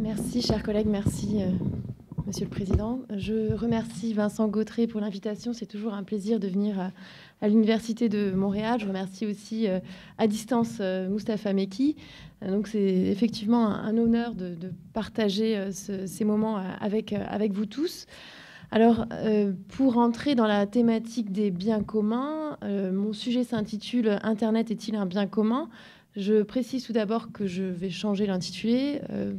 Merci, chers collègues, merci, Monsieur le Président. Je remercie Vincent Gautré pour l'invitation. C'est toujours un plaisir de venir à l'Université de Montréal. Je remercie aussi à distance Moustapha Mekki. Donc c'est effectivement un honneur de partager ces moments avec vous tous. Alors, pour entrer dans la thématique des biens communs, mon sujet s'intitule « Internet est-il un bien commun ?» Je précise tout d'abord que je vais changer l'intitulé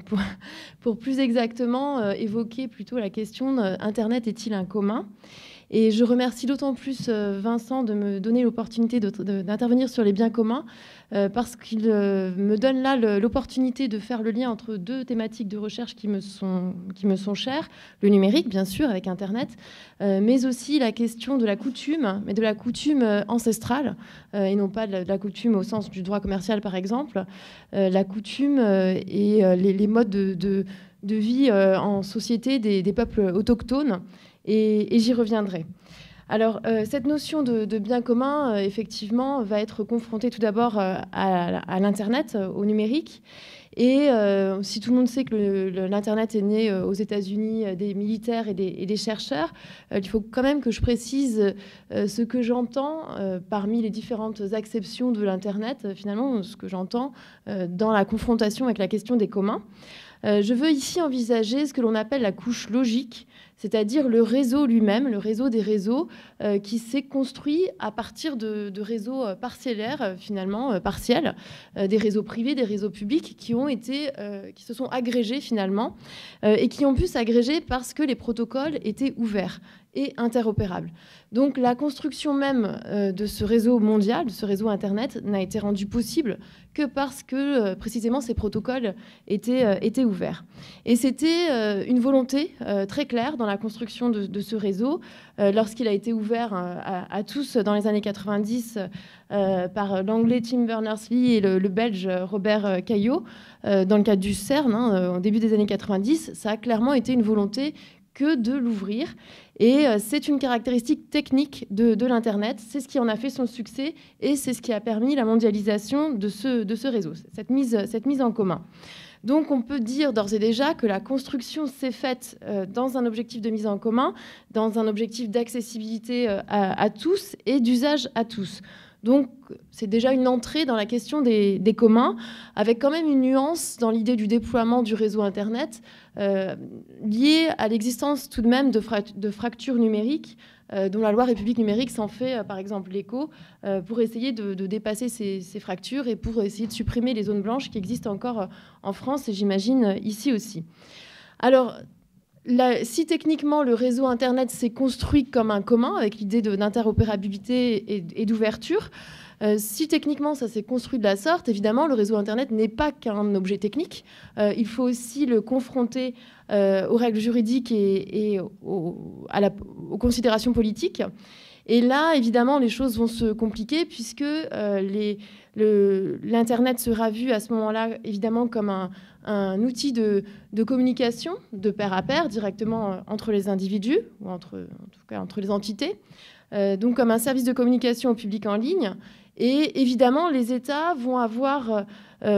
pour plus exactement évoquer plutôt la question « Internet est-il un commun ?» Et je remercie d'autant plus Vincent de me donner l'opportunité d'intervenir sur les biens communs parce qu'il me donne là l'opportunité de faire le lien entre deux thématiques de recherche qui me sont chères, le numérique bien sûr avec Internet, mais aussi la question de la coutume, mais de la coutume ancestrale et non pas de la coutume au sens du droit commercial par exemple, la coutume et les modes de vie en société des peuples autochtones. Et j'y reviendrai. Alors, cette notion de bien commun, effectivement, va être confrontée tout d'abord à l'Internet, au numérique. Et si tout le monde sait que l'Internet est né aux États-Unis des militaires et des chercheurs, il faut quand même que je précise ce que j'entends parmi les différentes acceptions de l'Internet, finalement, ce que j'entends dans la confrontation avec la question des communs. Je veux ici envisager ce que l'on appelle la couche logique, c'est-à-dire le réseau lui-même, le réseau des réseaux qui s'est construit à partir de réseaux parcellaires, finalement, partiels, des réseaux privés, des réseaux publics qui se sont agrégés finalement et qui ont pu s'agréger parce que les protocoles étaient ouverts et interopérables. Donc la construction même de ce réseau mondial, de ce réseau Internet, n'a été rendue possible que parce que précisément ces protocoles étaient ouverts. Et c'était une volonté très claire dans la construction de ce réseau lorsqu'il a été ouvert à tous dans les années 90 par l'anglais Tim Berners-Lee et le belge Robert Caillot dans le cadre du CERN au début des années 90. Ça a clairement été une volonté que de l'ouvrir. Et c'est une caractéristique technique de l'Internet. C'est ce qui en a fait son succès et c'est ce qui a permis la mondialisation de ce réseau, cette mise en commun. Donc on peut dire d'ores et déjà que la construction s'est faite dans un objectif de mise en commun, dans un objectif d'accessibilité à tous et d'usage à tous. Donc, c'est déjà une entrée dans la question des communs, avec quand même une nuance dans l'idée du déploiement du réseau Internet, liée à l'existence tout de même de fractures numériques, dont la loi République numérique s'en fait, par exemple, l'écho, pour essayer de dépasser ces fractures et pour essayer de supprimer les zones blanches qui existent encore en France et j'imagine ici aussi. Alors, si techniquement le réseau Internet s'est construit comme un commun, avec l'idée d'interopérabilité et d'ouverture, si techniquement ça s'est construit de la sorte, évidemment le réseau Internet n'est pas qu'un objet technique. Il faut aussi le confronter aux règles juridiques et aux considérations politiques. Et là, évidemment, les choses vont se compliquer puisque l'Internet sera vu à ce moment-là, évidemment, comme un outil de communication de pair à pair, directement entre les individus, ou en tout cas entre les entités, donc comme un service de communication au public en ligne. Et évidemment, les États vont avoir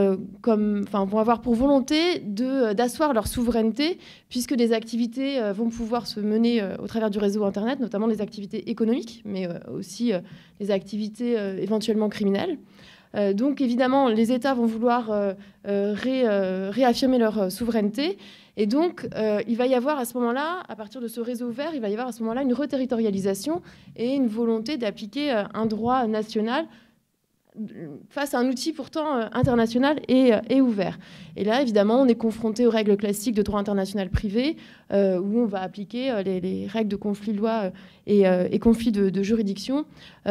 pour volonté d'asseoir leur souveraineté, puisque des activités vont pouvoir se mener au travers du réseau Internet, notamment des activités économiques, mais aussi des activités éventuellement criminelles. Donc évidemment, les États vont vouloir réaffirmer leur souveraineté. Et donc, il va y avoir à ce moment-là, à partir de ce réseau ouvert, il va y avoir à ce moment-là une reterritorialisation et une volonté d'appliquer un droit national face à un outil pourtant international et ouvert. Et là, évidemment, on est confronté aux règles classiques de droit international privé, où on va appliquer les règles de conflit de loi et conflit de juridiction,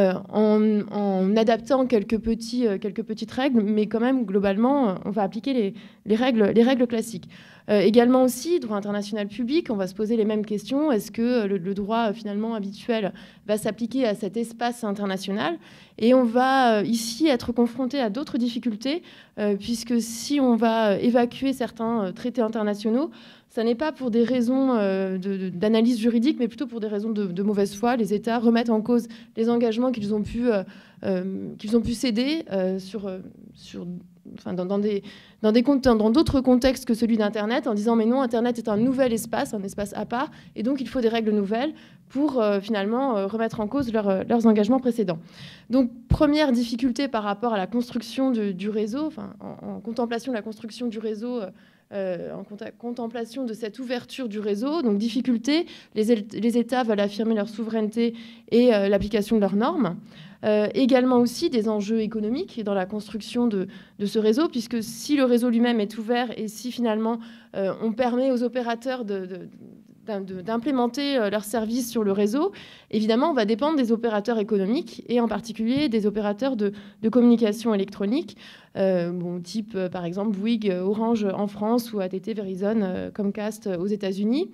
en adaptant quelques petites règles, mais quand même, globalement, on va appliquer les règles classiques. Également aussi, droit international public, on va se poser les mêmes questions. Est-ce que le droit finalement habituel va s'appliquer à cet espace international ? Et on va ici être confronté à d'autres difficultés, puisque si on va évacuer certains traités internationaux, ça n'est pas pour des raisons d'analyse juridique, mais plutôt pour des raisons de mauvaise foi. Les États remettent en cause les engagements qu'ils ont pu céder sur dans d'autres contextes que celui d'Internet, en disant mais non, Internet est un nouvel espace, un espace à part, et donc il faut des règles nouvelles pour finalement remettre en cause leurs engagements précédents. Donc première difficulté par rapport à la construction du réseau, en contemplation de la construction du réseau, en contemplation de cette ouverture du réseau. Donc difficulté, les États veulent affirmer leur souveraineté et l'application de leurs normes. Également aussi des enjeux économiques dans la construction de ce réseau, puisque si le réseau lui-même est ouvert et si finalement on permet aux opérateurs d'implémenter leurs services sur le réseau, évidemment, on va dépendre des opérateurs économiques et en particulier des opérateurs de communication électronique, type par exemple Bouygues, Orange en France ou AT&T, Verizon, Comcast aux États-Unis.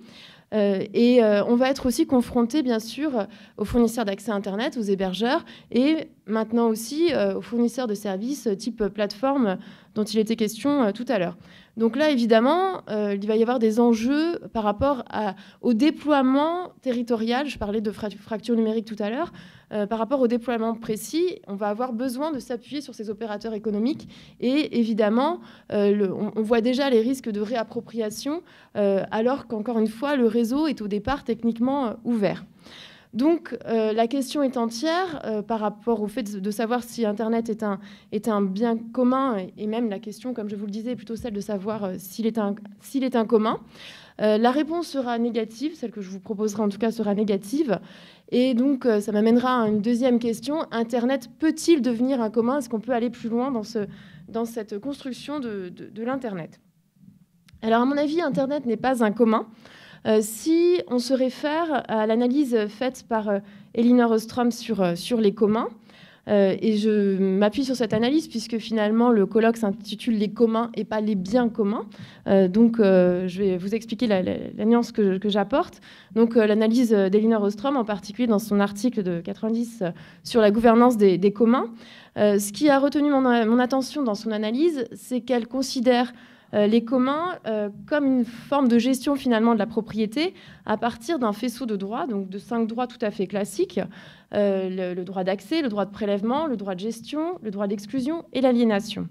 Et on va être aussi confronté, bien sûr, aux fournisseurs d'accès Internet, aux hébergeurs, et maintenant aussi aux fournisseurs de services type plateforme dont il était question tout à l'heure. Donc là, évidemment, il va y avoir des enjeux par rapport au déploiement territorial. Je parlais de fracture numérique tout à l'heure. Par rapport au déploiement précis, on va avoir besoin de s'appuyer sur ces opérateurs économiques. Et évidemment, on voit déjà les risques de réappropriation, alors qu'encore une fois, le réseau est au départ techniquement ouvert. Donc la question est entière par rapport au fait de savoir si Internet est un bien commun, et même la question, comme je vous le disais, est plutôt celle de savoir s'il est un commun. La réponse sera négative, celle que je vous proposerai en tout cas sera négative. Et donc ça m'amènera à une deuxième question. Internet peut-il devenir un commun? Est-ce qu'on peut aller plus loin dans cette construction de l'Internet? Alors à mon avis, Internet n'est pas un commun. Si on se réfère à l'analyse faite par Elinor Ostrom sur les communs, et je m'appuie sur cette analyse puisque finalement le colloque s'intitule « Les communs et pas les biens communs ». Donc je vais vous expliquer la nuance que j'apporte. Donc l'analyse d'Elinor Ostrom, en particulier dans son article de 90 sur la gouvernance des communs. Ce qui a retenu mon attention dans son analyse, c'est qu'elle considère les communs comme une forme de gestion finalement de la propriété à partir d'un faisceau de droits, donc de 5 droits tout à fait classiques, le droit d'accès, le droit de prélèvement, le droit de gestion, le droit d'exclusion et l'aliénation.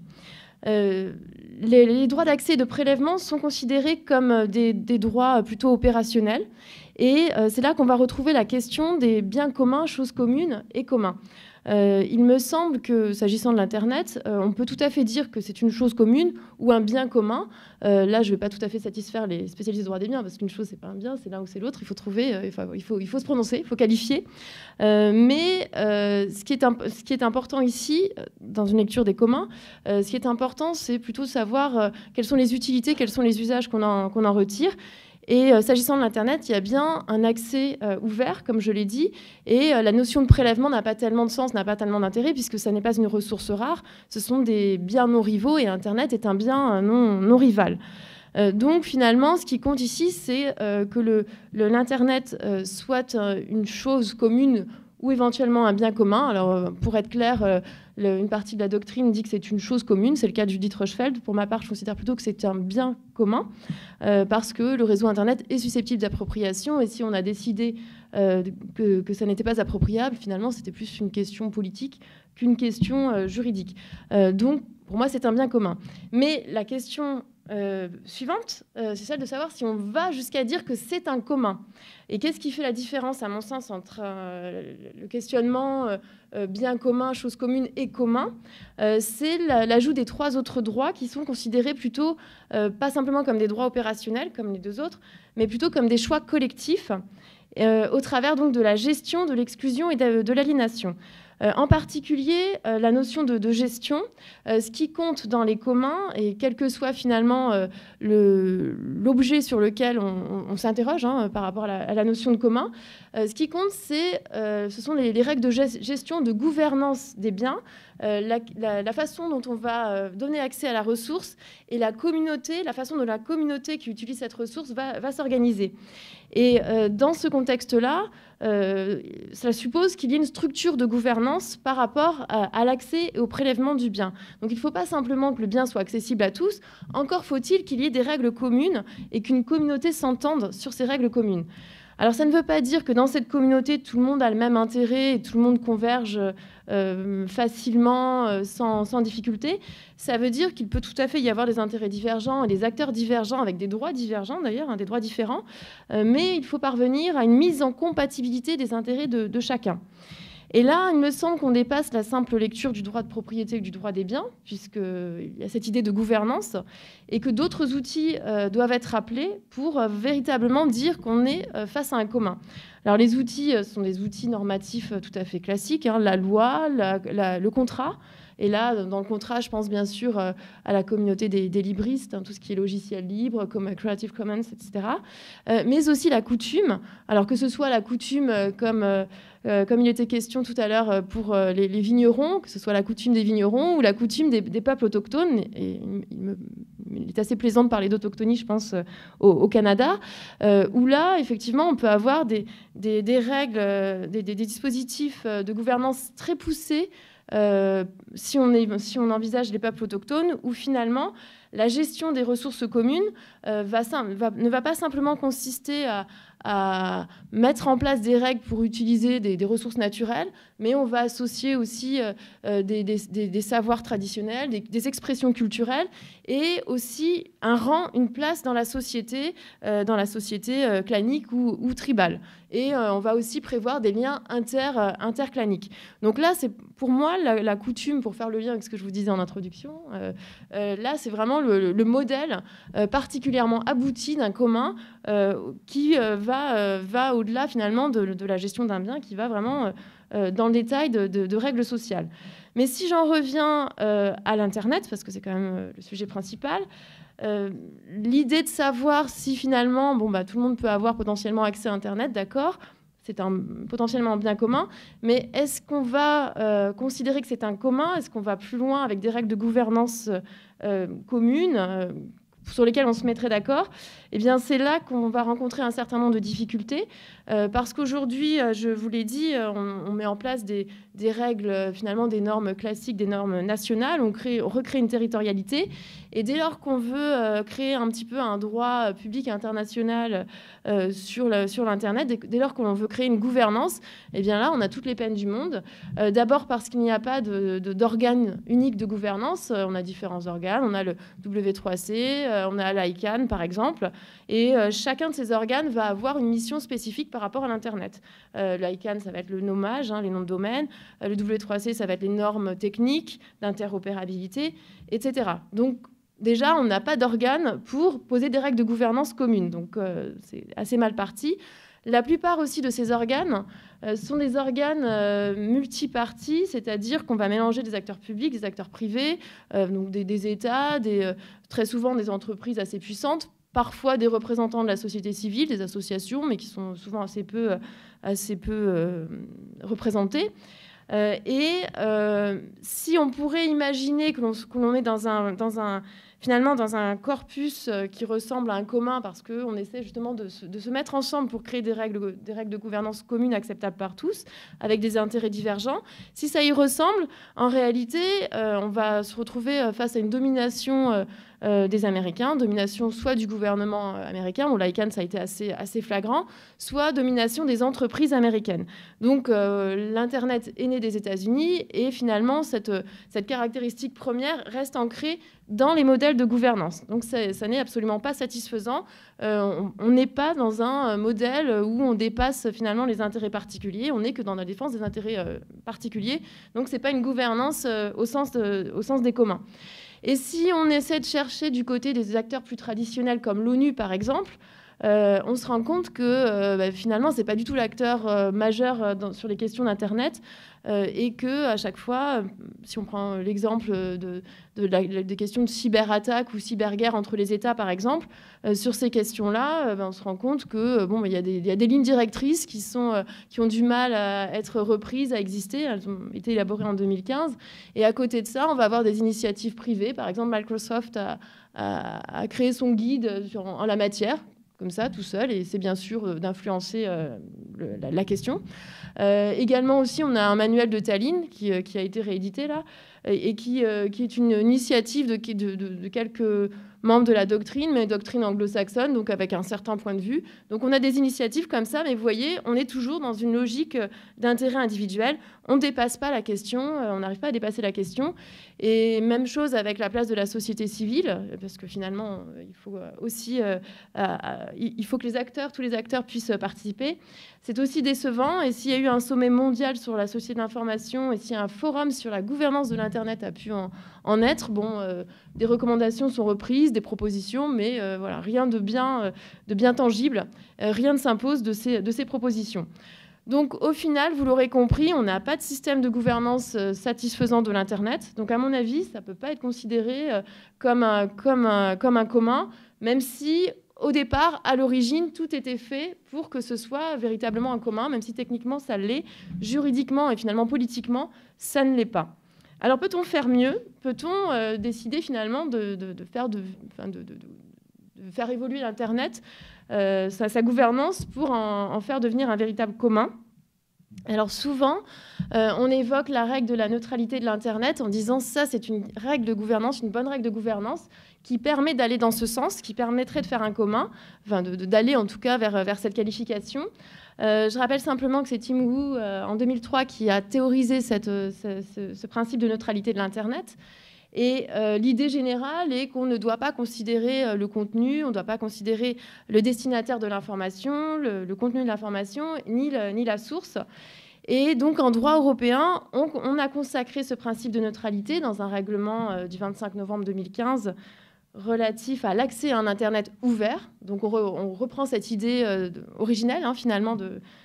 Les droits d'accès et de prélèvement sont considérés comme des droits plutôt opérationnels, et c'est là qu'on va retrouver la question des biens communs, choses communes et communs. Il me semble que, s'agissant de l'Internet, on peut tout à fait dire que c'est une chose commune ou un bien commun. Là, je ne vais pas tout à fait satisfaire les spécialistes du droit des biens, parce qu'une chose, ce n'est pas un bien, c'est l'un ou c'est l'autre. Il faut trouver, il faut se prononcer, il faut qualifier. Mais ce qui est important ici, dans une lecture des communs, ce qui est important, c'est plutôt savoir quelles sont les utilités, quels sont les usages qu'on en retire. Et s'agissant de l'Internet, il y a bien un accès ouvert, comme je l'ai dit, et la notion de prélèvement n'a pas tellement de sens, n'a pas tellement d'intérêt, puisque ça n'est pas une ressource rare, ce sont des biens non rivaux, et Internet est un bien non rival. Donc finalement, ce qui compte ici, c'est que l'Internet soit une chose commune ou éventuellement un bien commun. Alors, pour être clair, une partie de la doctrine dit que c'est une chose commune. C'est le cas de Judith Rochefeld. Pour ma part, je considère plutôt que c'est un bien commun parce que le réseau Internet est susceptible d'appropriation. Et si on a décidé que ça n'était pas appropriable, finalement, c'était plus une question politique qu'une question juridique. Donc, pour moi, c'est un bien commun. Mais la question suivante, c'est celle de savoir si on va jusqu'à dire que c'est un commun. Et qu'est-ce qui fait la différence, à mon sens, entre le questionnement bien commun, chose commune et commun? C'est l'ajout des 3 autres droits qui sont considérés plutôt pas simplement comme des droits opérationnels, comme les 2 autres, mais plutôt comme des choix collectifs au travers donc de la gestion, de l'exclusion et de l'aliénation. En particulier, la notion de gestion, ce qui compte dans les communs, et quel que soit finalement l'objet sur lequel on s'interroge par rapport à la notion de commun, ce qui compte, ce sont les règles de gestion, de gouvernance des biens, la façon dont on va donner accès à la ressource et la façon dont la communauté qui utilise cette ressource va s'organiser. Et dans ce contexte-là, cela suppose qu'il y ait une structure de gouvernance par rapport à l'accès et au prélèvement du bien. Donc il ne faut pas simplement que le bien soit accessible à tous, encore faut-il qu'il y ait des règles communes et qu'une communauté s'entende sur ces règles communes. Alors ça ne veut pas dire que dans cette communauté, tout le monde a le même intérêt et tout le monde converge facilement, sans difficulté. Ça veut dire qu'il peut tout à fait y avoir des intérêts divergents et des acteurs divergents avec des droits divergents d'ailleurs, hein, des droits différents, mais il faut parvenir à une mise en compatibilité des intérêts de chacun. Et là, il me semble qu'on dépasse la simple lecture du droit de propriété ou du droit des biens, puisqu'il y a cette idée de gouvernance, et que d'autres outils doivent être rappelés pour véritablement dire qu'on est face à un commun. Alors les outils sont des outils normatifs tout à fait classiques, hein, la loi, le contrat. Et là, dans le contrat, je pense bien sûr à la communauté des libristes, hein, tout ce qui est logiciel libre, comme Creative Commons, etc. Mais aussi la coutume. Alors que ce soit la coutume comme il était question tout à l'heure pour les vignerons, que ce soit la coutume des vignerons ou la coutume des peuples autochtones. Et il est assez plaisant de parler d'autochtonie, je pense, au Canada, où là, effectivement, on peut avoir des règles, des dispositifs de gouvernance très poussés si on envisage les peuples autochtones, où finalement la gestion des ressources communes ne va pas simplement consister à mettre en place des règles pour utiliser des ressources naturelles, mais on va associer aussi des savoirs traditionnels, des expressions culturelles, et aussi un rang, une place dans la société clanique ou tribale. Et on va aussi prévoir des liens interclaniques. Donc là, c'est pour moi la coutume, pour faire le lien avec ce que je vous disais en introduction, là, c'est vraiment le modèle particulièrement abouti d'un commun qui va au-delà finalement de la gestion d'un bien, qui va vraiment dans le détail de règles sociales. Mais si j'en reviens à l'Internet, parce que c'est quand même le sujet principal, l'idée de savoir si finalement tout le monde peut avoir potentiellement accès à Internet, d'accord, c'est potentiellement un bien commun, mais est-ce qu'on va considérer que c'est un commun? Est-ce qu'on va plus loin avec des règles de gouvernance communes sur lesquelles on se mettrait d'accord? Eh bien, c'est là qu'on va rencontrer un certain nombre de difficultés, parce qu'aujourd'hui, je vous l'ai dit, on met en place des règles, finalement des normes classiques, des normes nationales, on recrée une territorialité, et dès lors qu'on veut créer un petit peu un droit public international sur l'Internet, dès lors qu'on veut créer une gouvernance, eh bien là, on a toutes les peines du monde. D'abord parce qu'il n'y a pas d'organe unique de gouvernance, on a différents organes, on a le W3C, on a l'ICANN par exemple, et chacun de ces organes va avoir une mission spécifique par rapport à l'Internet. L'ICANN, ça va être le nommage, hein, les noms de domaine, le W3C, ça va être les normes techniques d'interopérabilité, etc. Donc déjà, on n'a pas d'organe pour poser des règles de gouvernance communes, donc c'est assez mal parti. La plupart aussi de ces organes sont des organes multipartis, c'est-à-dire qu'on va mélanger des acteurs publics, des acteurs privés, donc des États, très souvent des entreprises assez puissantes, parfois des représentants de la société civile, des associations, mais qui sont souvent assez peu représentés. Si on pourrait imaginer que l'on est finalement dans un corpus qui ressemble à un commun, parce qu'on essaie justement de se mettre ensemble pour créer des règles de gouvernance communes acceptables par tous, avec des intérêts divergents. Si ça y ressemble, en réalité, on va se retrouver face à une domination des Américains, domination soit du gouvernement américain, où l'ICANN, ça a été assez flagrant, soit domination des entreprises américaines. Donc l'Internet est né des États-Unis, et finalement, cette caractéristique première reste ancrée dans les modèles de gouvernance. Donc ça n'est absolument pas satisfaisant. On n'est pas dans un modèle où on dépasse finalement les intérêts particuliers, on n'est que dans la défense des intérêts particuliers. Donc ce n'est pas une gouvernance au sens des communs. Et si on essaie de chercher du côté des acteurs plus traditionnels comme l'ONU par exemple, on se rend compte que finalement, ce n'est pas du tout l'acteur majeur sur les questions d'Internet, et qu'à chaque fois, si on prend l'exemple des questions de cyberattaque ou cyberguerre entre les États, par exemple, sur ces questions-là, on se rend compte que il y a des lignes directrices qui ont du mal à être reprises, à exister. Elles ont été élaborées en 2015. Et à côté de ça, on va avoir des initiatives privées. Par exemple, Microsoft a créé son guide en la matière, comme ça, tout seul, et c'est bien sûr d'influencer la question. Également aussi, on a un manuel de Tallinn qui a été réédité là, et qui est une initiative de quelques membre de la doctrine, mais doctrine anglo-saxonne, donc avec un certain point de vue. Donc on a des initiatives comme ça, mais vous voyez, on est toujours dans une logique d'intérêt individuel. On ne dépasse pas la question, on n'arrive pas à dépasser la question. Et même chose avec la place de la société civile, parce que finalement, il faut aussi, il faut que les acteurs, tous les acteurs puissent participer. C'est aussi décevant. Et s'il y a eu un sommet mondial sur la société de l'information et s'il y a un forum sur la gouvernance de l'Internet a pu en être, bon, des recommandations sont reprises, des propositions, mais voilà, rien de bien tangible. Rien ne s'impose de ces propositions. Donc, au final, vous l'aurez compris, on n'a pas de système de gouvernance satisfaisant de l'Internet. Donc, à mon avis, ça ne peut pas être considéré comme un commun, même si, au départ, à l'origine, tout était fait pour que ce soit véritablement un commun, même si techniquement, ça l'est. Juridiquement et finalement politiquement, ça ne l'est pas. Alors, peut-on faire mieux? Peut-on décider finalement de faire évoluer l'Internet, sa gouvernance, pour en faire devenir un véritable commun? Alors souvent, on évoque la règle de la neutralité de l'Internet en disant ça, c'est une règle de gouvernance, une bonne règle de gouvernance qui permet d'aller dans ce sens, qui permettrait de faire un commun, enfin d'aller en tout cas vers cette qualification. Je rappelle simplement que c'est Tim Wu, en 2003, qui a théorisé ce principe de neutralité de l'Internet. Et l'idée générale est qu'on ne doit pas considérer le contenu, on ne doit pas considérer le destinataire de l'information, le contenu de l'information, ni la source. Et donc, en droit européen, on a consacré ce principe de neutralité dans un règlement du 25 novembre 2015 relatif à l'accès à un Internet ouvert. Donc, on reprend cette idée originelle, finalement,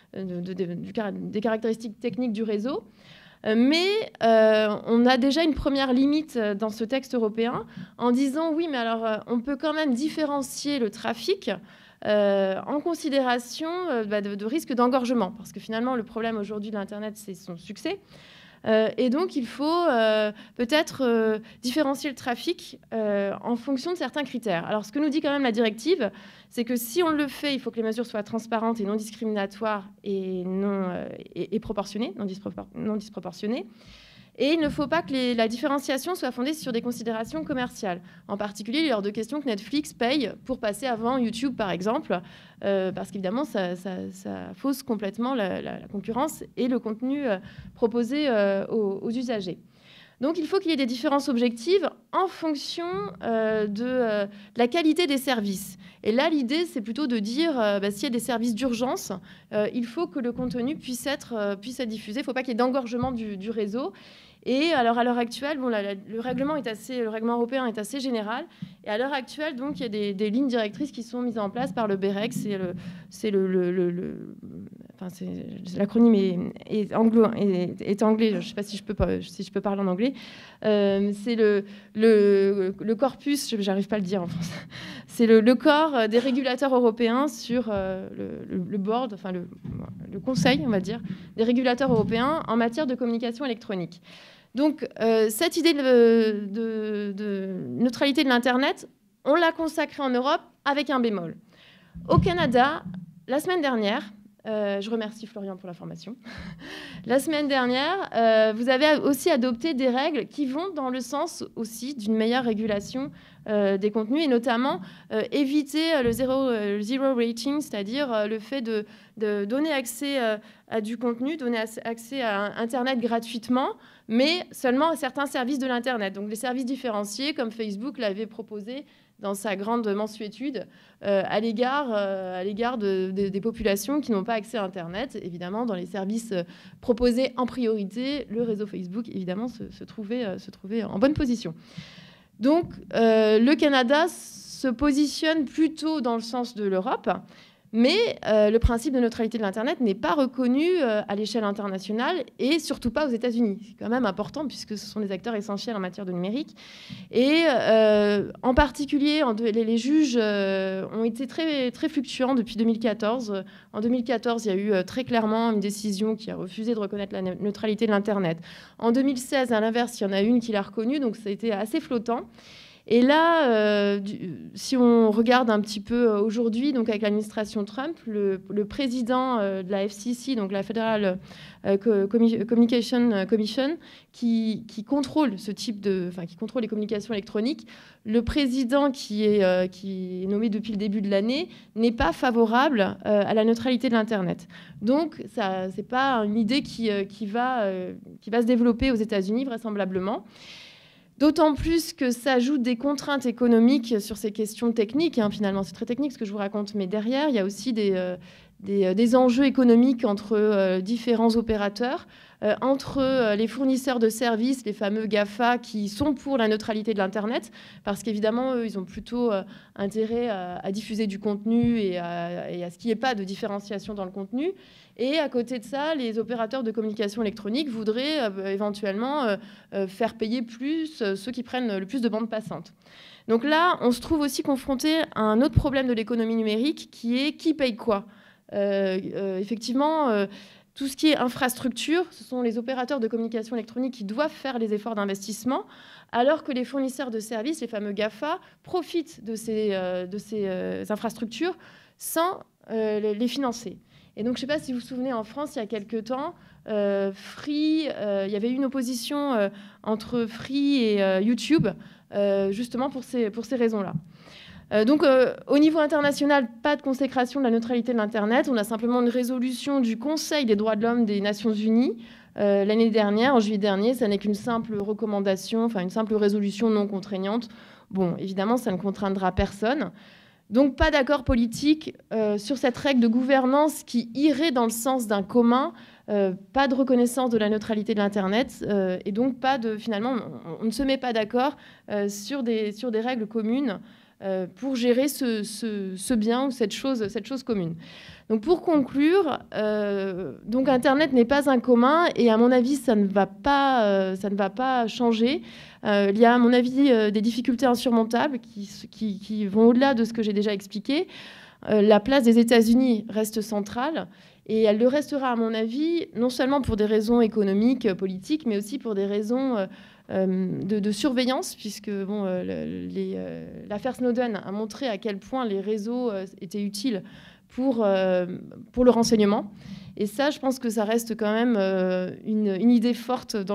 des caractéristiques techniques du réseau. Mais on a déjà une première limite dans ce texte européen en disant oui, mais alors on peut quand même différencier le trafic en considération de risque d'engorgement. Parce que finalement, le problème aujourd'hui de l'Internet, c'est son succès. Et donc, il faut peut-être différencier le trafic en fonction de certains critères. Alors, ce que nous dit quand même la directive, c'est que si on le fait, il faut que les mesures soient transparentes et non discriminatoires et proportionnées, non disproportionnées. Et il ne faut pas que la différenciation soit fondée sur des considérations commerciales. En particulier, il est hors de question que Netflix paye pour passer avant YouTube, par exemple, parce qu'évidemment, ça fausse complètement la concurrence et le contenu proposé aux usagers. Donc, il faut qu'il y ait des différences objectives en fonction de la qualité des services. Et là, l'idée, c'est plutôt de dire, s'il y a des services d'urgence, il faut que le contenu puisse être diffusé. Il ne faut pas qu'il y ait d'engorgement du réseau. Et alors, à l'heure actuelle, bon, le règlement européen est assez général. Et à l'heure actuelle, donc, il y a des lignes directrices qui sont mises en place par le BEREC. L'acronyme est anglais. Je ne sais pas si je peux parler en anglais. C'est le corpus, j'arrive pas à le dire en français. C'est le corps des régulateurs européens sur le board, enfin le conseil, on va dire, des régulateurs européens en matière de communication électronique. Donc, cette idée de neutralité de l'Internet, on l'a consacrée en Europe avec un bémol. Au Canada, la semaine dernière, je remercie Florian pour l'information. La semaine dernière, vous avez aussi adopté des règles qui vont dans le sens aussi d'une meilleure régulation des contenus et notamment éviter le zero rating, c'est-à-dire le fait de donner accès à du contenu, donner accès à Internet gratuitement, mais seulement à certains services de l'Internet. Donc les services différenciés, comme Facebook l'avait proposé dans sa grande mensuétude à l'égard des populations qui n'ont pas accès à Internet. Évidemment, dans les services proposés en priorité, le réseau Facebook, évidemment, se trouvait en bonne position. Donc, le Canada se positionne plutôt dans le sens de l'Europe, mais le principe de neutralité de l'Internet n'est pas reconnu à l'échelle internationale et surtout pas aux États-Unis. C'est quand même important puisque ce sont des acteurs essentiels en matière de numérique. Et en particulier, les juges ont été très, très fluctuants depuis 2014. En 2014, il y a eu très clairement une décision qui a refusé de reconnaître la neutralité de l'Internet. En 2016, à l'inverse, il y en a une qui l'a reconnue, donc ça a été assez flottant. Et là, si on regarde un petit peu aujourd'hui, donc avec l'administration Trump, le président de la FCC, donc la Federal Communication Commission, qui contrôle ce type qui contrôle les communications électroniques, le président qui est nommé depuis le début de l'année n'est pas favorable à la neutralité de l'Internet. Donc, ça, c'est pas une idée qui va se développer aux États-Unis vraisemblablement. D'autant plus que s'ajoutent des contraintes économiques sur ces questions techniques. Finalement, c'est très technique ce que je vous raconte, mais derrière, il y a aussi des enjeux économiques entre différents opérateurs, entre les fournisseurs de services, les fameux GAFA, qui sont pour la neutralité de l'Internet, parce qu'évidemment, eux, ils ont plutôt intérêt à diffuser du contenu et à ce qu'il n'y ait pas de différenciation dans le contenu. Et à côté de ça, les opérateurs de communication électronique voudraient éventuellement faire payer plus ceux qui prennent le plus de bandes passantes. Donc là, on se trouve aussi confronté à un autre problème de l'économie numérique qui est qui paye quoi. Effectivement, tout ce qui est infrastructure, ce sont les opérateurs de communication électronique qui doivent faire les efforts d'investissement, alors que les fournisseurs de services, les fameux GAFA, profitent de ces infrastructures sans les financer. Et donc, je ne sais pas si vous vous souvenez, en France, il y a quelques temps, Free, il y avait eu une opposition entre Free et YouTube, justement pour ces raisons-là. Donc, au niveau international, pas de consécration de la neutralité de l'Internet. On a simplement une résolution du Conseil des droits de l'homme des Nations Unies l'année dernière, en juillet dernier. Ça n'est qu'une simple recommandation, enfin une simple résolution non contraignante. Bon, évidemment, ça ne contraindra personne. Donc, pas d'accord politique sur cette règle de gouvernance qui irait dans le sens d'un commun, pas de reconnaissance de la neutralité de l'Internet, et donc finalement, on ne se met pas d'accord sur des règles communes pour gérer ce bien ou cette chose commune. Donc, pour conclure, donc Internet n'est pas un commun, et à mon avis, ça ne va pas changer. Il y a, à mon avis, des difficultés insurmontables qui vont au-delà de ce que j'ai déjà expliqué. La place des États-Unis reste centrale, et elle le restera, à mon avis, non seulement pour des raisons économiques, politiques, mais aussi pour des raisons de surveillance, puisque bon, l'affaire Snowden a montré à quel point les réseaux étaient utiles pour le renseignement. Et ça, je pense que ça reste quand même une idée forte dans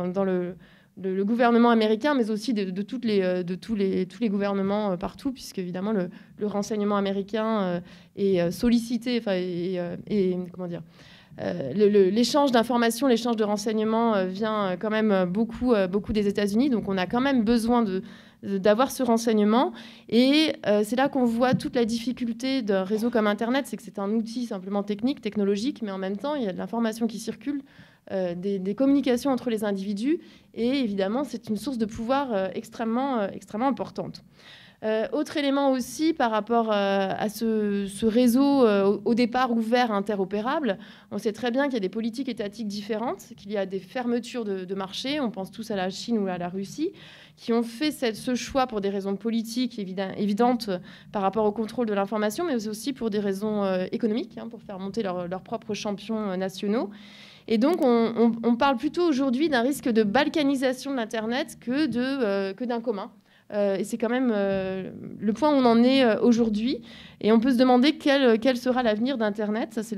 le gouvernement américain, mais aussi de tous les gouvernements partout, puisque évidemment le renseignement américain est sollicité, comment dire, l'échange d'informations, l'échange de renseignements vient quand même beaucoup des États-Unis, donc on a quand même besoin d'avoir ce renseignement. Et c'est là qu'on voit toute la difficulté d'un réseau comme Internet, c'est que c'est un outil simplement technologique, mais en même temps, il y a de l'information qui circule, des communications entre les individus, et évidemment, c'est une source de pouvoir extrêmement importante. Autre élément aussi par rapport à ce réseau au départ ouvert, interopérable, on sait très bien qu'il y a des politiques étatiques différentes, qu'il y a des fermetures de marchés, on pense tous à la Chine ou à la Russie, qui ont fait ce choix pour des raisons politiques évidentes par rapport au contrôle de l'information, mais aussi pour des raisons économiques, pour faire monter leurs propres champions nationaux. Et donc, on parle plutôt aujourd'hui d'un risque de balkanisation de l'Internet que d'un commun. Et c'est quand même le point où on en est aujourd'hui. Et on peut se demander quel sera l'avenir d'Internet. Ça, c'est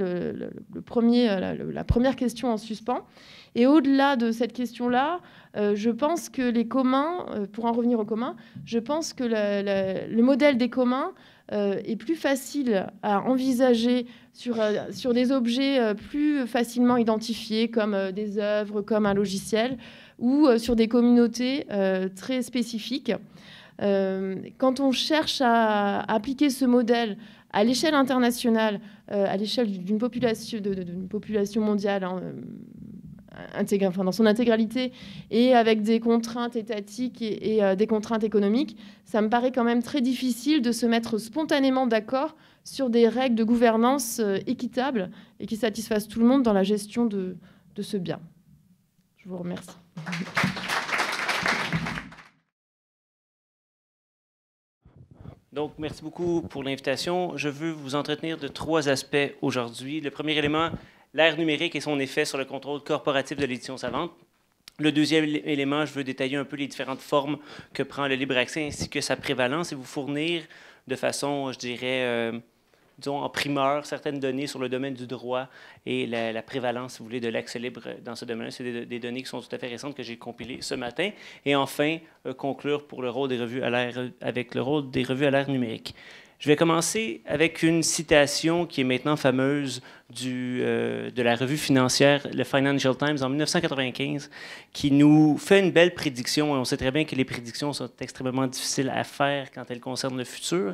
la première question en suspens. Et au-delà de cette question-là, je pense que les communs, pour en revenir aux communs, je pense que le modèle des communs est plus facile à envisager sur des objets plus facilement identifiés, comme des œuvres, comme un logiciel, ou sur des communautés très spécifiques. Quand on cherche à appliquer ce modèle à l'échelle internationale, à l'échelle d'une population mondiale, dans son intégralité, et avec des contraintes étatiques et des contraintes économiques, ça me paraît quand même très difficile de se mettre spontanément d'accord sur des règles de gouvernance équitables et qui satisfassent tout le monde dans la gestion de ce bien. Je vous remercie. Donc, merci beaucoup pour l'invitation. Je veux vous entretenir de 3 aspects aujourd'hui. Le premier élément, l'ère numérique et son effet sur le contrôle corporatif de l'édition savante. Le deuxième élément, je veux détailler un peu les différentes formes que prend le libre accès ainsi que sa prévalence et vous fournir de façon, je dirais, disons en primeur, certaines données sur le domaine du droit et la prévalence, si vous voulez, de l'accès libre dans ce domaine-là. C'est des données qui sont tout à fait récentes que j'ai compilées ce matin. Et enfin, conclure pour le rôle des revues à l'ère, avec le rôle des revues à l'ère numérique. Je vais commencer avec une citation qui est maintenant fameuse de la revue financière, le Financial Times, en 1995, qui nous fait une belle prédiction. Et on sait très bien que les prédictions sont extrêmement difficiles à faire quand elles concernent le futur.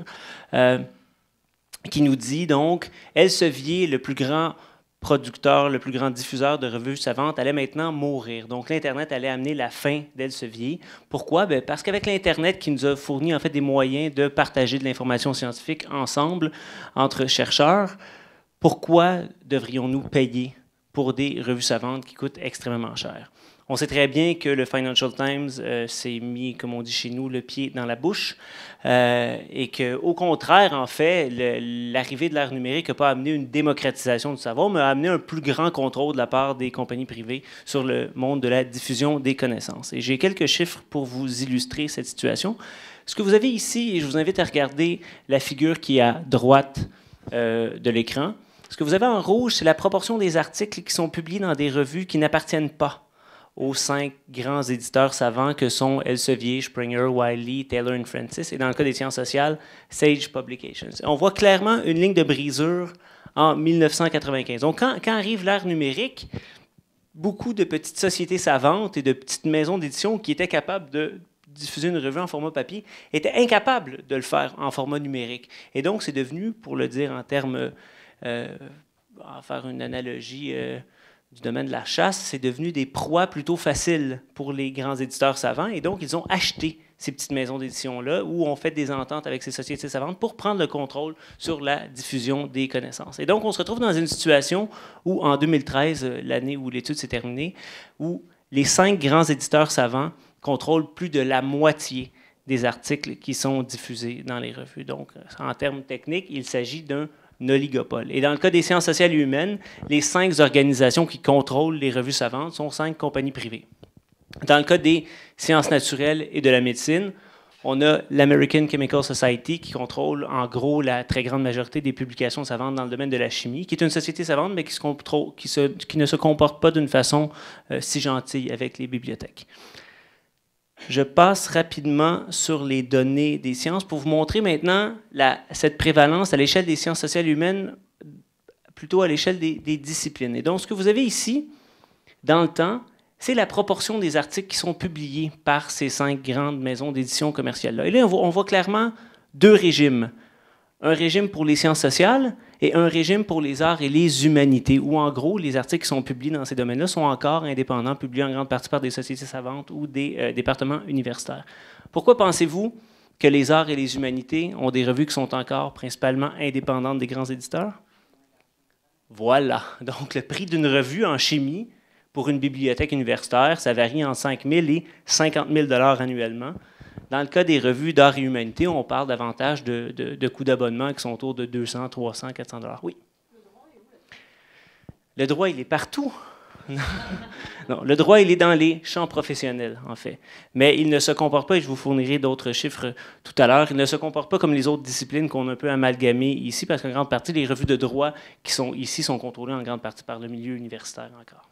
Qui nous dit donc, Elsevier, le plus grand producteur, le plus grand diffuseur de revues savantes, allait maintenant mourir. Donc, l'Internet allait amener la fin d'Elsevier. Pourquoi? Bien, parce qu'avec l'Internet qui nous a fourni en fait des moyens de partager de l'information scientifique ensemble, entre chercheurs, pourquoi devrions-nous payer pour des revues savantes qui coûtent extrêmement cher? On sait très bien que le Financial Times s'est mis, comme on dit chez nous, le pied dans la bouche et qu'au contraire, en fait, l'arrivée de l'ère numérique n'a pas amené une démocratisation du savoir, mais a amené un plus grand contrôle de la part des compagnies privées sur le monde de la diffusion des connaissances. Et j'ai quelques chiffres pour vous illustrer cette situation. Ce que vous avez ici, et je vous invite à regarder la figure qui est à droite de l'écran, ce que vous avez en rouge, c'est la proportion des articles qui sont publiés dans des revues qui n'appartiennent pas aux 5 grands éditeurs savants que sont Elsevier, Springer, Wiley, Taylor & Francis, et dans le cas des sciences sociales, Sage Publications. On voit clairement une ligne de brisure en 1995. Donc, quand arrive l'ère numérique, beaucoup de petites sociétés savantes et de petites maisons d'édition qui étaient capables de diffuser une revue en format papier étaient incapables de le faire en format numérique. Et donc, c'est devenu, pour le dire en termes, en faire une analogie du domaine de la chasse, c'est devenu des proies plutôt faciles pour les grands éditeurs savants. Et donc, ils ont acheté ces petites maisons d'édition-là où on fait des ententes avec ces sociétés savantes pour prendre le contrôle sur la diffusion des connaissances. Et donc, on se retrouve dans une situation où, en 2013, l'année où l'étude s'est terminée, où les 5 grands éditeurs savants contrôlent plus de la moitié des articles qui sont diffusés dans les revues. Donc, en termes techniques, il s'agit d'un oligopole. Et dans le cas des sciences sociales et humaines, les 5 organisations qui contrôlent les revues savantes sont 5 compagnies privées. Dans le cas des sciences naturelles et de la médecine, on a l'American Chemical Society qui contrôle en gros la très grande majorité des publications savantes dans le domaine de la chimie, qui est une société savante, mais qui ne se comporte pas d'une façon si gentille avec les bibliothèques. Je passe rapidement sur les données des sciences pour vous montrer maintenant cette prévalence à l'échelle des sciences sociales et humaines, plutôt à l'échelle des disciplines. Et donc, ce que vous avez ici, dans le temps, c'est la proportion des articles qui sont publiés par ces 5 grandes maisons d'édition commerciales-là. Et là, on voit clairement 2 régimes. Un régime pour les sciences sociales et un régime pour les arts et les humanités, où en gros, les articles qui sont publiés dans ces domaines-là sont encore indépendants, publiés en grande partie par des sociétés savantes ou des départements universitaires. Pourquoi pensez-vous que les arts et les humanités ont des revues qui sont encore principalement indépendantes des grands éditeurs? Voilà. Donc, le prix d'une revue en chimie pour une bibliothèque universitaire, ça varie entre 5 000 et 50 000 $ annuellement. Dans le cas des revues d'art et humanité, on parle davantage de coûts d'abonnement qui sont autour de 200, 300, 400 $. Oui. Le droit, il est partout. Non, le droit, il est dans les champs professionnels, en fait. Mais il ne se comporte pas, et je vous fournirai d'autres chiffres tout à l'heure, il ne se comporte pas comme les autres disciplines qu'on a un peu amalgamées ici, parce qu'en grande partie, les revues de droit qui sont ici sont contrôlées en grande partie par le milieu universitaire encore.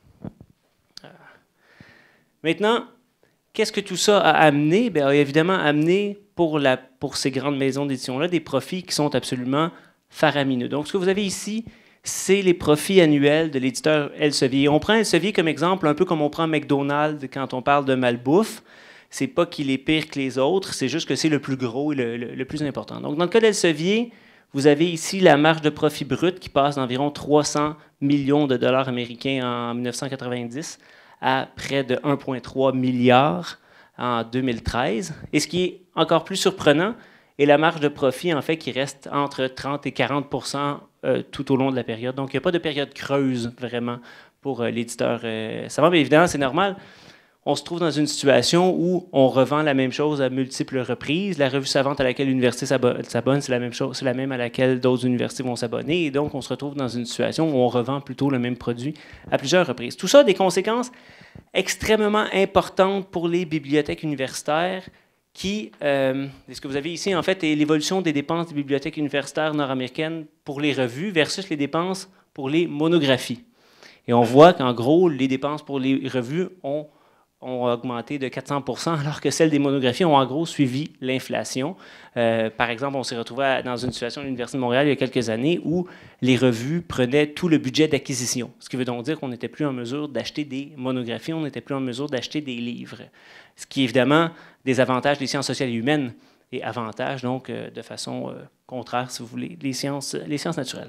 Maintenant, qu'est-ce que tout ça a amené? Bien, a évidemment amené pour ces grandes maisons d'édition-là des profits qui sont absolument faramineux. Donc, ce que vous avez ici, c'est les profits annuels de l'éditeur Elsevier. On prend Elsevier comme exemple, un peu comme on prend McDonald's quand on parle de malbouffe. C'est pas qu'il est pire que les autres, c'est juste que c'est le plus gros et le plus important. Donc, dans le cas d'Elsevier, vous avez ici la marge de profit brut qui passe d'environ 300 millions de dollars américains en 1990 à près de 1,3 milliard en 2013. Et ce qui est encore plus surprenant est la marge de profit, en fait, qui reste entre 30 et 40 % tout au long de la période. Donc, il n'y a pas de période creuse, vraiment, pour l'éditeur savant. Mais évidemment, c'est normal. on se trouve dans une situation où on revend la même chose à multiples reprises. La revue savante à laquelle l'université s'abonne, c'est la même chose, c'est la même à laquelle d'autres universités vont s'abonner. Et donc, on se retrouve dans une situation où on revend plutôt le même produit à plusieurs reprises. Tout ça a des conséquences extrêmement importantes pour les bibliothèques universitaires qui, ce que vous avez ici, en fait, est l'évolution des dépenses des bibliothèques universitaires nord-américaines pour les revues versus les dépenses pour les monographies. Et on voit qu'en gros, les dépenses pour les revues ont augmenté de 400 % alors que celles des monographies ont en gros suivi l'inflation. Par exemple, on s'est retrouvé dans une situation à l'Université de Montréal il y a quelques années où les revues prenaient tout le budget d'acquisition, ce qui veut donc dire qu'on n'était plus en mesure d'acheter des monographies, on n'était plus en mesure d'acheter des livres, ce qui est évidemment des avantages des sciences sociales et humaines et avantages donc de façon contraire, si vous voulez, les sciences naturelles.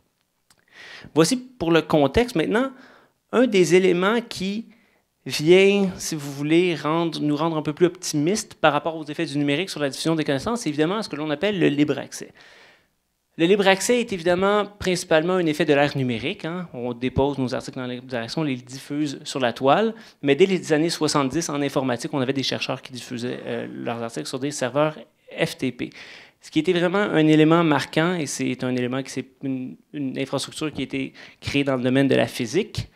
Voici pour le contexte maintenant un des éléments qui vient, si vous voulez, nous rendre un peu plus optimistes par rapport aux effets du numérique sur la diffusion des connaissances, c'est évidemment ce que l'on appelle le libre accès. Le libre accès est évidemment principalement un effet de l'ère numérique. Hein. On dépose nos articles dans la libre direction, on les diffuse sur la toile, mais dès les années 70, en informatique, on avait des chercheurs qui diffusaient leurs articles sur des serveurs FTP. Ce qui était vraiment un élément marquant, et c'est un élément qui c'est une infrastructure qui a été créée dans le domaine de la physique.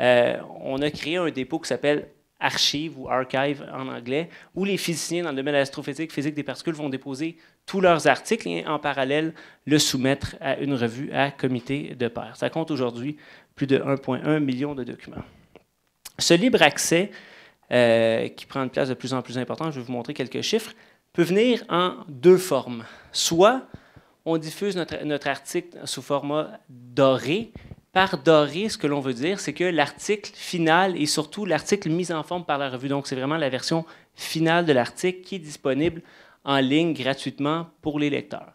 On a créé un dépôt qui s'appelle Archive ou Archive en anglais, où les physiciens dans le domaine de l'astrophysique, physique des particules, vont déposer tous leurs articles et en parallèle le soumettre à une revue à comité de pairs. Ça compte aujourd'hui plus de 1,1 million de documents. Ce libre accès, qui prend une place de plus en plus importante, je vais vous montrer quelques chiffres, peut venir en deux formes. Soit on diffuse notre article sous format doré. Par doré, ce que l'on veut dire, c'est que l'article final et surtout l'article mis en forme par la revue, donc c'est vraiment la version finale de l'article qui est disponible en ligne gratuitement pour les lecteurs.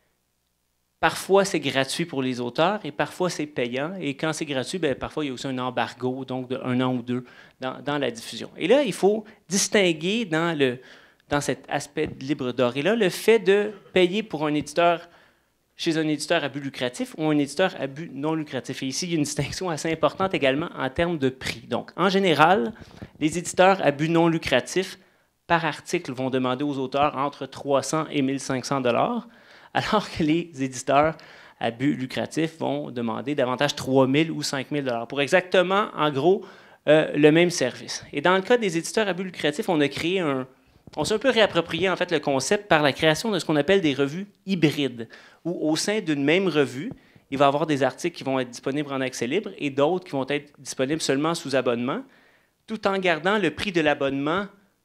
Parfois, c'est gratuit pour les auteurs et parfois, c'est payant. Et quand c'est gratuit, bien, parfois, il y a aussi un embargo, donc de 1 an ou 2 dans la diffusion. Et là, il faut distinguer dans cet aspect de libre doré-là le fait de payer pour un éditeur chez un éditeur à but lucratif ou un éditeur à but non lucratif. Et ici, il y a une distinction assez importante également en termes de prix. Donc, en général, les éditeurs à but non lucratif, par article, vont demander aux auteurs entre 300 et 1 500 $, alors que les éditeurs à but lucratif vont demander davantage 3 000 ou 5 000 $ pour exactement, en gros, le même service. Et dans le cas des éditeurs à but lucratif, on s'est un peu réapproprié en fait le concept par la création de ce qu'on appelle des revues hybrides, où au sein d'une même revue, il va y avoir des articles qui vont être disponibles en accès libre et d'autres qui vont être disponibles seulement sous abonnement, tout en gardant le prix de l'abonnement,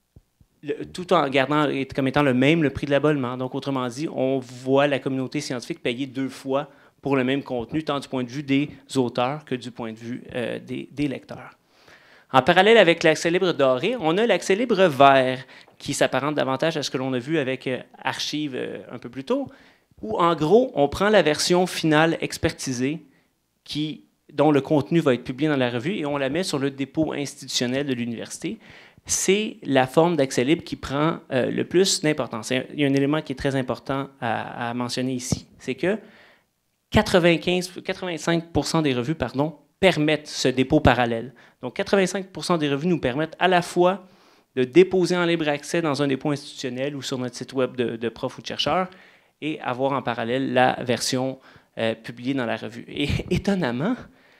tout en gardant comme étant le même le prix de l'abonnement. Donc, autrement dit, on voit la communauté scientifique payer 2 fois pour le même contenu, tant du point de vue des auteurs que du point de vue des lecteurs. En parallèle avec l'accès libre doré, on a l'accès libre vert, qui s'apparente davantage à ce que l'on a vu avec Archive un peu plus tôt, où en gros, on prend la version finale expertisée dont le contenu va être publié dans la revue et on la met sur le dépôt institutionnel de l'université. C'est la forme d'accès libre qui prend le plus d'importance. Il y a un élément qui est très important à mentionner ici, c'est que 85 % des revues permettent ce dépôt parallèle. Donc, 85 % des revues nous permettent à la fois de déposer en libre accès dans un dépôt institutionnel ou sur notre site web de prof ou de chercheur et avoir en parallèle la version publiée dans la revue. Et étonnamment,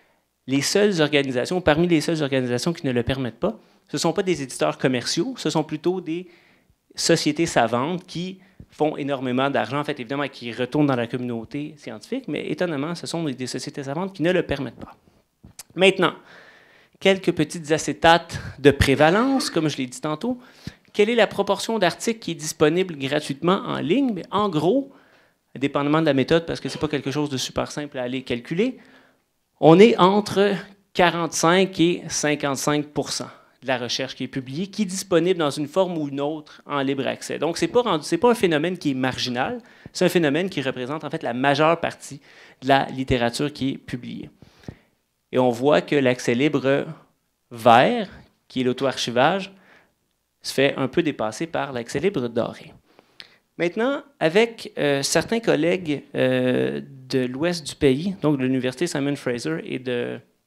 parmi les seules organisations qui ne le permettent pas, ce ne sont pas des éditeurs commerciaux, ce sont plutôt des sociétés savantes qui font énormément d'argent, en fait, évidemment, qui retournent dans la communauté scientifique, mais étonnamment, ce sont des sociétés savantes qui ne le permettent pas. Maintenant, quelques petites acétates de prévalence, comme je l'ai dit tantôt. Quelle est la proportion d'articles qui est disponible gratuitement en ligne? Mais en gros, dépendamment de la méthode, parce que ce n'est pas quelque chose de super simple à aller calculer, on est entre 45 et 55 % de la recherche qui est publiée, qui est disponible dans une forme ou une autre en libre accès. Donc, ce n'est pas un phénomène qui est marginal, c'est un phénomène qui représente en fait la majeure partie de la littérature qui est publiée. Et on voit que l'accès libre vert, qui est l'auto-archivage, se fait un peu dépasser par l'accès libre doré. Maintenant, avec certains collègues de l'ouest du pays, donc de l'Université Simon Fraser et de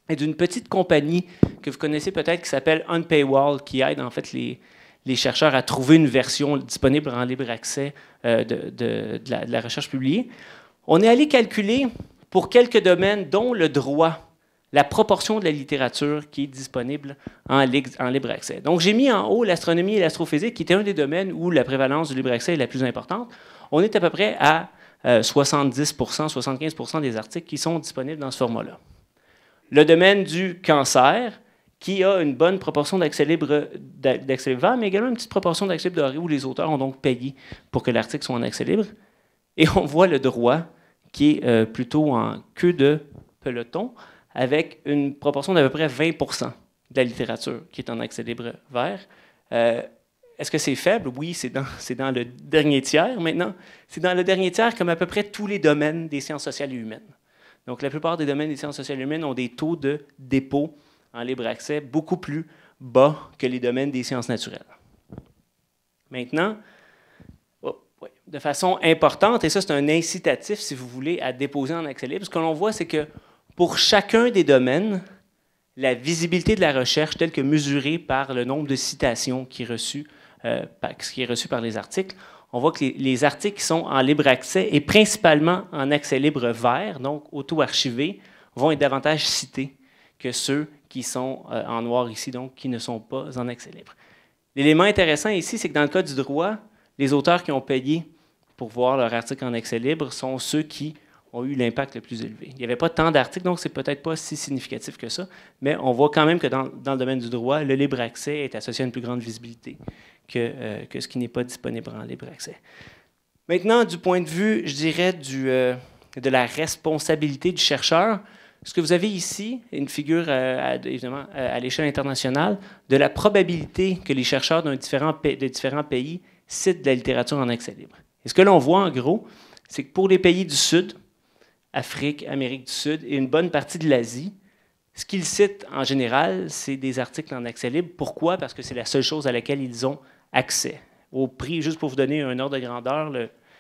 et d'une petite compagnie que vous connaissez peut-être qui s'appelle Unpaywall, qui aide en fait les chercheurs à trouver une version disponible en libre accès de la recherche publiée. On est allé calculer pour quelques domaines, dont le droit, la proportion de la littérature qui est disponible en libre accès. Donc, j'ai mis en haut l'astronomie et l'astrophysique, qui était un des domaines où la prévalence du libre accès est la plus importante. On est à peu près à 70 75 des articles qui sont disponibles dans ce format-là. Le domaine du cancer, qui a une bonne proportion d'accès libre vert, mais également une petite proportion d'accès libre doré, où les auteurs ont donc payé pour que l'article soit en accès libre. Et on voit le droit, qui est plutôt en queue de peloton, avec une proportion d'à peu près 20 de la littérature qui est en accès libre vert. Est-ce que c'est faible? Oui, c'est dans le dernier tiers maintenant. C'est dans le dernier tiers comme à peu près tous les domaines des sciences sociales et humaines. Donc, la plupart des domaines des sciences sociales et humaines ont des taux de dépôt en libre accès beaucoup plus bas que les domaines des sciences naturelles. Maintenant, de façon importante, et ça c'est un incitatif, si vous voulez, à déposer en accès libre, ce que l'on voit, c'est que pour chacun des domaines, la visibilité de la recherche, telle que mesurée par le nombre de citations qui est reçu par les articles, on voit que les articles qui sont en libre accès et principalement en accès libre vert, donc auto-archivés, vont être davantage cités que ceux qui sont en noir ici, donc qui ne sont pas en accès libre. L'élément intéressant ici, c'est que dans le cas du droit, les auteurs qui ont payé pour voir leur article en accès libre sont ceux qui ont eu l'impact le plus élevé. Il n'y avait pas tant d'articles, donc c'est peut-être pas si significatif que ça, mais on voit quand même que dans le domaine du droit, le libre accès est associé à une plus grande visibilité que ce qui n'est pas disponible en libre accès. Maintenant, du point de vue, je dirais, de la responsabilité du chercheur, ce que vous avez ici, une figure, évidemment, à l'échelle internationale, de la probabilité que les chercheurs de différents pays citent de la littérature en accès libre. Et ce que l'on voit, en gros, c'est que pour les pays du Sud, Afrique, Amérique du Sud et une bonne partie de l'Asie, ce qu'ils citent en général, c'est des articles en accès libre. Pourquoi? Parce que c'est la seule chose à laquelle ils ont accès. Au prix, juste pour vous donner un ordre de grandeur,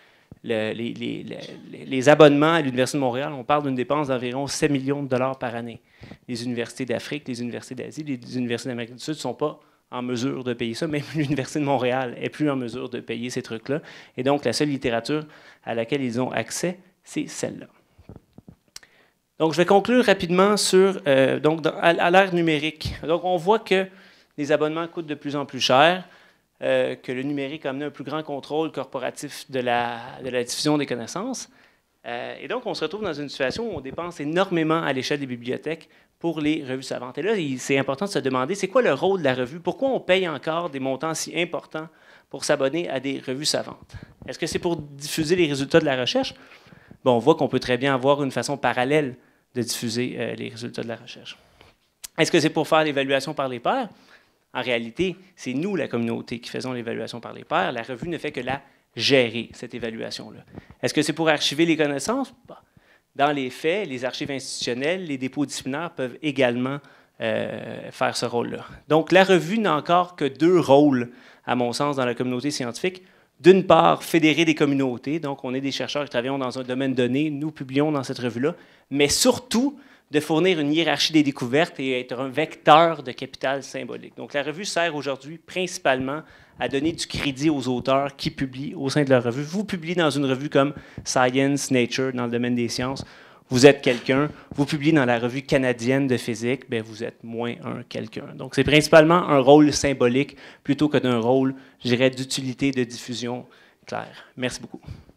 les abonnements à l'Université de Montréal, on parle d'une dépense d'environ 7 millions de dollars par année. Les universités d'Afrique, les universités d'Asie, les universités d'Amérique du Sud ne sont pas en mesure de payer ça. Même l'Université de Montréal n'est plus en mesure de payer ces trucs-là. Et donc, la seule littérature à laquelle ils ont accès, c'est celle-là. Donc, je vais conclure rapidement sur, à l'ère numérique. Donc, on voit que les abonnements coûtent de plus en plus cher, que le numérique a amené un plus grand contrôle corporatif de la diffusion des connaissances. Et donc, on se retrouve dans une situation où on dépense énormément à l'échelle des bibliothèques pour les revues savantes. Et là, c'est important de se demander, c'est quoi le rôle de la revue? Pourquoi on paye encore des montants si importants pour s'abonner à des revues savantes? Est-ce que c'est pour diffuser les résultats de la recherche? Bon, on voit qu'on peut très bien avoir une façon parallèle de diffuser les résultats de la recherche. Est-ce que c'est pour faire l'évaluation par les pairs? En réalité, c'est nous, la communauté, qui faisons l'évaluation par les pairs. La revue ne fait que la gérer, cette évaluation-là. Est-ce que c'est pour archiver les connaissances? Dans les faits, les archives institutionnelles, les dépôts disciplinaires peuvent également faire ce rôle-là. Donc, la revue n'a encore que deux rôles, à mon sens, dans la communauté scientifique. D'une part, fédérer des communautés. Donc, on est des chercheurs qui travaillons dans un domaine donné, nous publions dans cette revue-là, mais surtout de fournir une hiérarchie des découvertes et être un vecteur de capital symbolique. Donc, la revue sert aujourd'hui principalement à donner du crédit aux auteurs qui publient au sein de la revue. Vous publiez dans une revue comme Science, Nature, dans le domaine des sciences, vous êtes quelqu'un. Vous publiez dans la revue canadienne de physique, bien, vous êtes moins un quelqu'un. Donc, c'est principalement un rôle symbolique plutôt que d'un rôle, je dirais, d'utilité, de diffusion claire. Merci beaucoup.